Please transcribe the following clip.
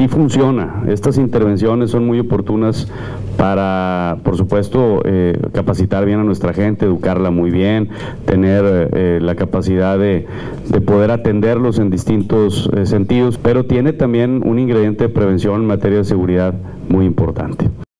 sí funciona. Estas intervenciones son muy oportunas para, por supuesto, capacitar bien a nuestra gente, educarla muy bien, tener la capacidad de poder atenderlos en distintos sentidos, pero tiene también un ingrediente de prevención en materia de seguridad muy importante.